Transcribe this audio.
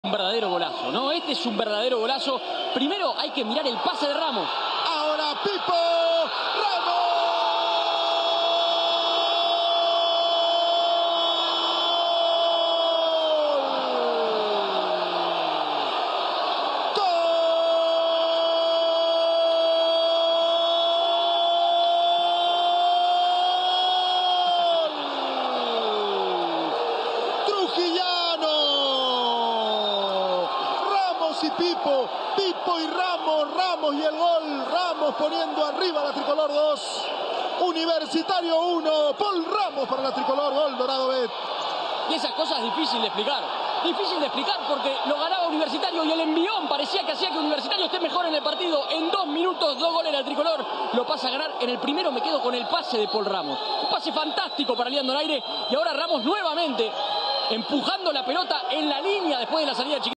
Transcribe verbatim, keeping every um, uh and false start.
Un verdadero golazo, ¿no? Este es un verdadero golazo. Primero hay que mirar el pase de Ramos. Ahora Pipo Ramos. ¡Gol! Trujillano. Ramos y Pipo, Pipo y Ramos, Ramos y el gol, Ramos poniendo arriba la Tricolor dos, Universitario uno, Paul Ramos para la Tricolor, gol Dorado Bet. Y esas cosas es difícil de explicar, difícil de explicar porque lo ganaba Universitario y el envión parecía que hacía que Universitario esté mejor en el partido. En dos minutos, dos goles la Tricolor, lo pasa a ganar. En el primero me quedo con el pase de Paul Ramos, un pase fantástico para Leandro al aire y ahora Ramos nuevamente empujando la pelota en la línea después de la salida de Chiquitapia.